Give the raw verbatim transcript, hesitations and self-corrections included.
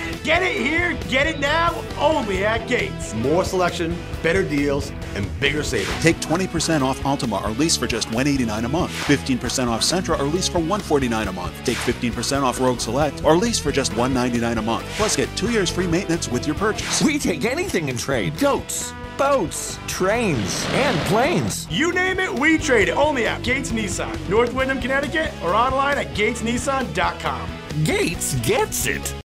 Get it here, get it now, only at Gates. More selection, better deals, and bigger savings. Take twenty percent off Altima or lease for just one hundred eighty-nine dollars a month. fifteen percent off Sentra or lease for one hundred forty-nine dollars a month. Take fifteen percent off Rogue Select or lease for just one hundred ninety-nine dollars a month. Plus get two years free maintenance with your purchase. We take anything in trade. Goats, boats, trains, and planes. You name it, we trade it. Only at Gates Nissan, North Wyndham, Connecticut, or online at gates nissan dot com. Gates gets it.